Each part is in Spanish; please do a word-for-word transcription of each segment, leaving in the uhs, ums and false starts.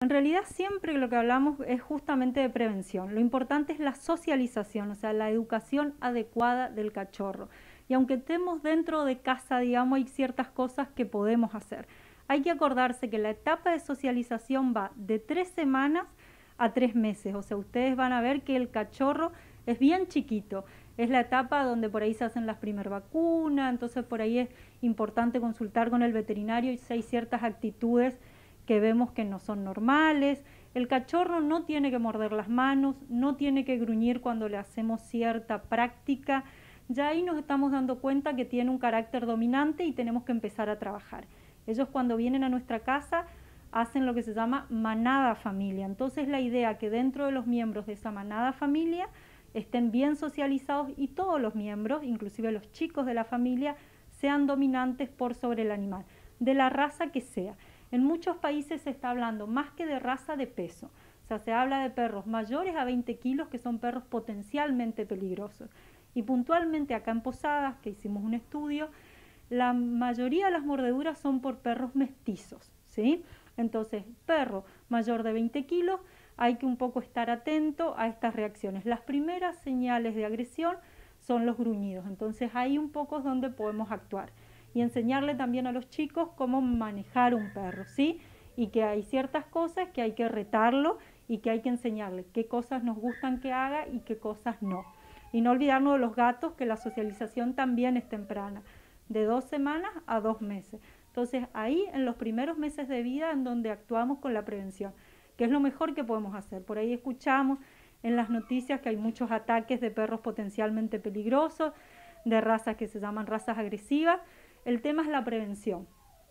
En realidad siempre lo que hablamos es justamente de prevención. Lo importante es la socialización, o sea, la educación adecuada del cachorro. Y aunque estemos dentro de casa, digamos, hay ciertas cosas que podemos hacer. Hay que acordarse que la etapa de socialización va de tres semanas a tres meses. O sea, ustedes van a ver que el cachorro es bien chiquito. Es la etapa donde por ahí se hacen las primeras vacunas, entonces por ahí es importante consultar con el veterinario si hay ciertas actitudes que vemos que no son normales. El cachorro no tiene que morder las manos, no tiene que gruñir cuando le hacemos cierta práctica. Ya ahí nos estamos dando cuenta que tiene un carácter dominante y tenemos que empezar a trabajar. Ellos cuando vienen a nuestra casa hacen lo que se llama manada familia. Entonces la idea que dentro de los miembros de esa manada familia estén bien socializados y todos los miembros, inclusive los chicos de la familia, sean dominantes por sobre el animal, de la raza que sea. En muchos países se está hablando más que de raza, de peso. O sea, se habla de perros mayores a veinte kilos que son perros potencialmente peligrosos. Y puntualmente acá en Posadas, que hicimos un estudio, la mayoría de las mordeduras son por perros mestizos, ¿sí? Entonces, perro mayor de veinte kilos, hay que un poco estar atento a estas reacciones. Las primeras señales de agresión son los gruñidos, entonces ahí un poco es donde podemos actuar. Y enseñarle también a los chicos cómo manejar un perro, ¿sí? Y que hay ciertas cosas que hay que retarlo y que hay que enseñarle qué cosas nos gustan que haga y qué cosas no. Y no olvidarnos de los gatos, que la socialización también es temprana, de dos semanas a dos meses. Entonces ahí en los primeros meses de vida en donde actuamos con la prevención, que es lo mejor que podemos hacer. Por ahí escuchamos en las noticias que hay muchos ataques de perros potencialmente peligrosos, de razas que se llaman razas agresivas. El tema es la prevención,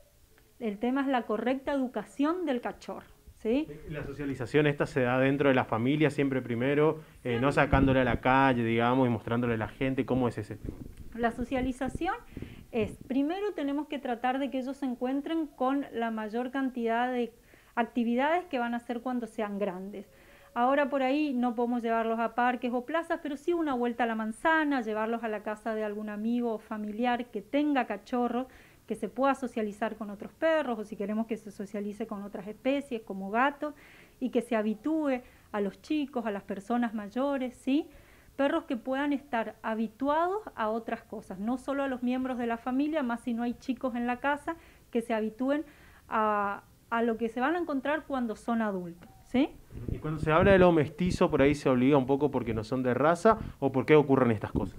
el tema es la correcta educación del cachorro, ¿sí? La socialización esta se da dentro de la familia siempre primero, eh, no sacándole a la calle, digamos, y mostrándole a la gente. ¿Cómo es ese tema? La socialización es, primero tenemos que tratar de que ellos se encuentren con la mayor cantidad de actividades que van a hacer cuando sean grandes. Ahora por ahí no podemos llevarlos a parques o plazas, pero sí una vuelta a la manzana, llevarlos a la casa de algún amigo o familiar que tenga cachorro, que se pueda socializar con otros perros, o si queremos que se socialice con otras especies como gatos, y que se habitúe a los chicos, a las personas mayores, ¿sí? Perros que puedan estar habituados a otras cosas, no solo a los miembros de la familia, más si no hay chicos en la casa, que se habitúen a, a lo que se van a encontrar cuando son adultos, ¿sí? Y cuando se habla de lo mestizo, por ahí se obliga un poco porque no son de raza, o por qué ocurren estas cosas.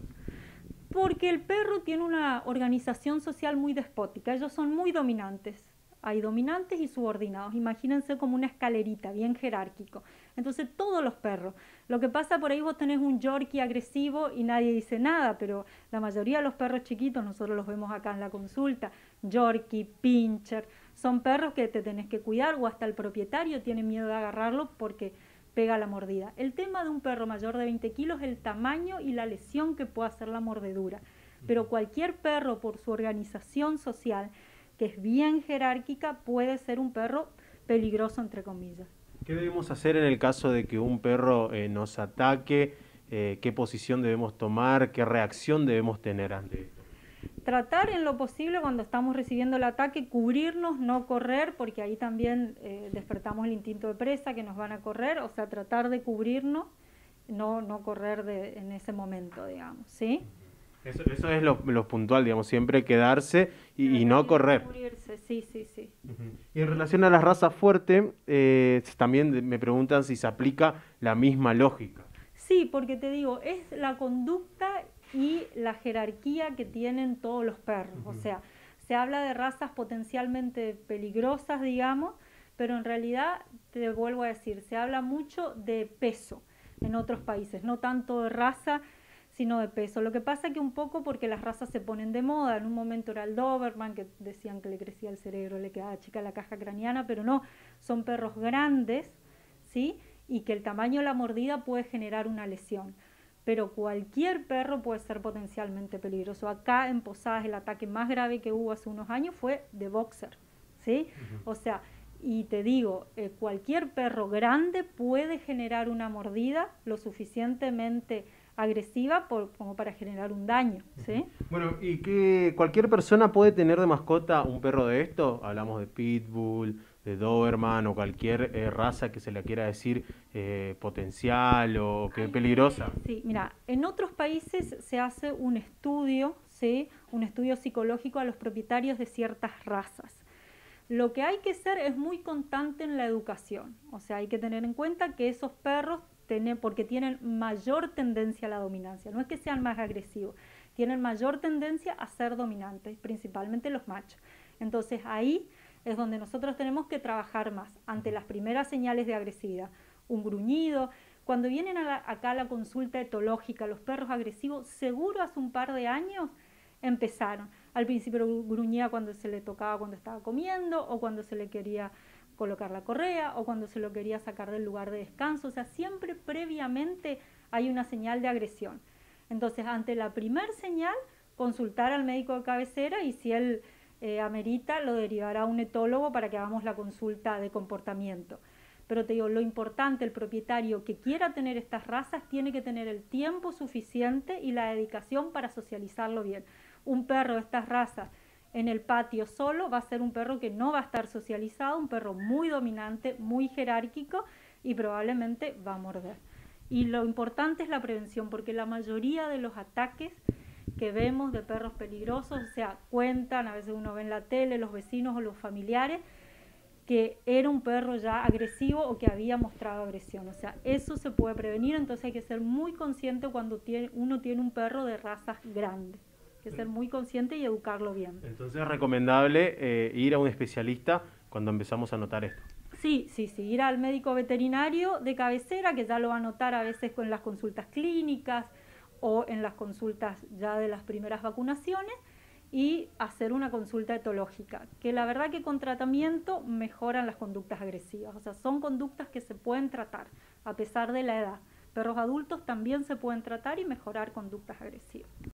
Porque el perro tiene una organización social muy despótica, ellos son muy dominantes. Hay dominantes y subordinados, imagínense como una escalerita, bien jerárquico. Entonces todos los perros, lo que pasa por ahí vos tenés un Yorkie agresivo y nadie dice nada, pero la mayoría de los perros chiquitos, nosotros los vemos acá en la consulta, Yorkie, Pinscher, son perros que te tenés que cuidar o hasta el propietario tiene miedo de agarrarlo porque pega la mordida. El tema de un perro mayor de veinte kilos es el tamaño y la lesión que puede hacer la mordedura, pero cualquier perro por su organización social, que es bien jerárquica, puede ser un perro peligroso, entre comillas. ¿Qué debemos hacer en el caso de que un perro eh, nos ataque? Eh, ¿Qué posición debemos tomar? ¿Qué reacción debemos tener ante esto? Tratar en lo posible cuando estamos recibiendo el ataque, cubrirnos, no correr, porque ahí también eh, despertamos el instinto de presa, que nos van a correr, o sea, tratar de cubrirnos, no, no correr de, en ese momento, digamos, ¿sí? Eso, eso es lo, lo puntual, digamos, siempre quedarse y, y no correr. Cubrirse, sí, sí, sí. Uh-huh. Y en relación a las razas fuertes, eh, también me preguntan si se aplica la misma lógica. Sí, porque te digo, es la conducta y la jerarquía que tienen todos los perros. Uh-huh. O sea, se habla de razas potencialmente peligrosas, digamos, pero en realidad, te vuelvo a decir, se habla mucho de peso en otros países, no tanto de raza, sino de peso. Lo que pasa es que un poco porque las razas se ponen de moda, en un momento era el Doberman, que decían que le crecía el cerebro, le quedaba chica la caja craneana, pero no, son perros grandes, ¿sí? Y que el tamaño de la mordida puede generar una lesión. Pero cualquier perro puede ser potencialmente peligroso. Acá en Posadas el ataque más grave que hubo hace unos años fue de boxer, ¿sí? Uh-huh. O sea, y te digo, eh, cualquier perro grande puede generar una mordida lo suficientemente agresiva por, como para generar un daño, ¿sí? Bueno, ¿y que cualquier persona puede tener de mascota un perro de esto? Hablamos de pitbull, de Doberman o cualquier eh, raza que se le quiera decir eh, potencial o que peligrosa? Sí, mira, en otros países se hace un estudio, ¿sí? Un estudio psicológico a los propietarios de ciertas razas. Lo que hay que ser es muy constante en la educación, o sea, hay que tener en cuenta que esos perros, tienen, porque tienen mayor tendencia a la dominancia, no es que sean más agresivos, tienen mayor tendencia a ser dominantes, principalmente los machos. Entonces ahí es donde nosotros tenemos que trabajar más, ante las primeras señales de agresividad, un gruñido. Cuando vienen a la, acá a la consulta etológica, los perros agresivos, seguro hace un par de años empezaron. Al principio gruñía cuando se le tocaba cuando estaba comiendo, o cuando se le quería colocar la correa, o cuando se lo quería sacar del lugar de descanso. O sea, siempre previamente hay una señal de agresión. Entonces, ante la primer señal, consultar al médico de cabecera, y si él eh, amerita, lo derivará a un etólogo para que hagamos la consulta de comportamiento. Pero te digo, lo importante, el propietario que quiera tener estas razas tiene que tener el tiempo suficiente y la dedicación para socializarlo bien. Un perro de estas razas en el patio solo va a ser un perro que no va a estar socializado, un perro muy dominante, muy jerárquico, y probablemente va a morder. Y lo importante es la prevención, porque la mayoría de los ataques que vemos de perros peligrosos, o sea, cuentan, a veces uno ve en la tele, los vecinos o los familiares, que era un perro ya agresivo o que había mostrado agresión. O sea, eso se puede prevenir, entonces hay que ser muy consciente cuando tiene, uno tiene un perro de razas grandes. Hay que ser muy consciente y educarlo bien. Entonces es recomendable eh, ir a un especialista cuando empezamos a notar esto. Sí, sí, sí, ir al médico veterinario de cabecera, que ya lo va a notar a veces con las consultas clínicas o en las consultas ya de las primeras vacunaciones, y hacer una consulta etológica, que la verdad que con tratamiento mejoran las conductas agresivas. O sea, son conductas que se pueden tratar a pesar de la edad. Perros adultos también se pueden tratar y mejorar conductas agresivas.